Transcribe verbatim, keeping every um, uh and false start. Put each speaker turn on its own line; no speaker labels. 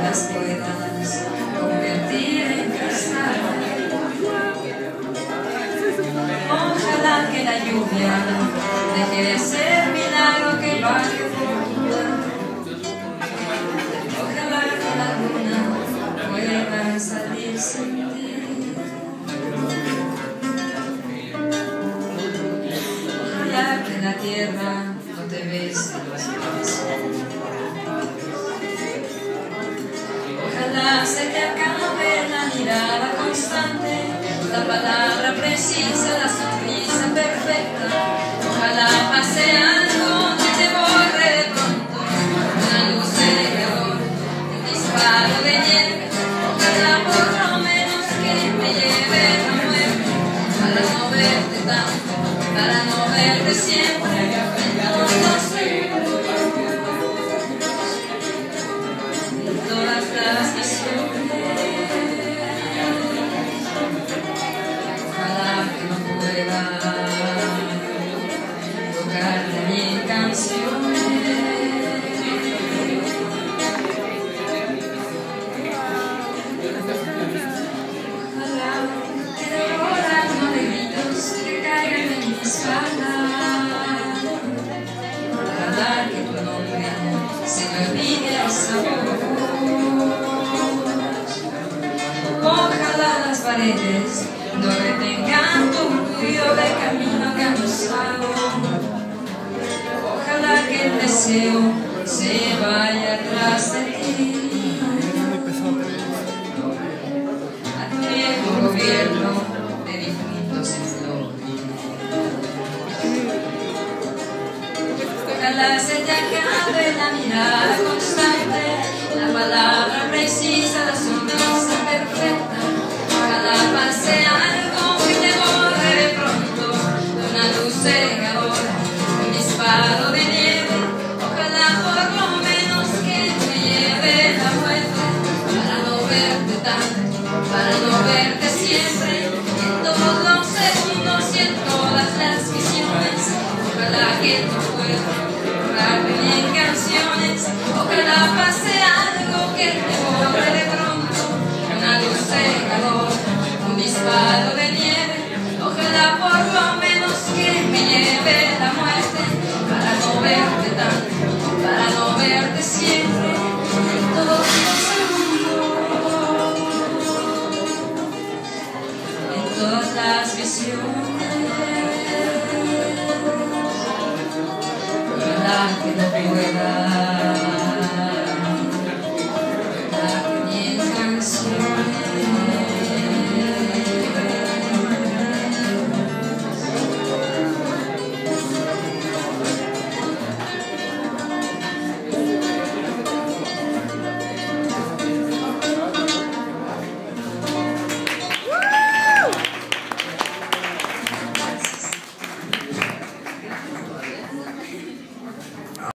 las puedas convertir en cristal. Ojalá que la lluvia deje de ser milagro que baje fortuna. Ojalá que la luna pueda salir sin ti. Ojalá que la tierra no te bese los pies. Ojalá se te acabe la mirada constante, la palabra precisa, la sonrisa perfecta. Ojalá pase algo que te borre de pronto, una luz cegador, un disparo de nieve. Ojalá por lo menos que me lleve la muerte, para no verte tanto, para no verte siempre en todos los segundos, en todas las visiones. Ojalá que no pueda tocarte mi canción. Ojalá que de horas no de gritos que caigan en mi espalda. Ojalá que tu nombre se me olvide el sabor. Ojalá las paredes no retengan tu ruido de camino cansado. Ojalá que el deseo se vaya atrás de ti. A tu viejo gobierno de difuntos en flor. Ojalá se te acabe la mirada constante, la palabra precisa, la sonrisa perfecta. Ojalá pase algo que te borre de pronto, una luz cegadora, un disparo de nieve. Ojalá por lo menos que me lleve la muerte, para no verte tanto, para no verte siempre, en todos los segundos y en todas las visiones. Ojalá que tu cuerpo borrarme en canciones. Ojalá pase algo que te borre de pronto, una luz cegadora, un disparo de nieve. Ojalá por lo menos que me lleve la muerte, para no verte tanto, para no verte siempre, en todos los segundos, en todas las visiones. Ojalá que no pueda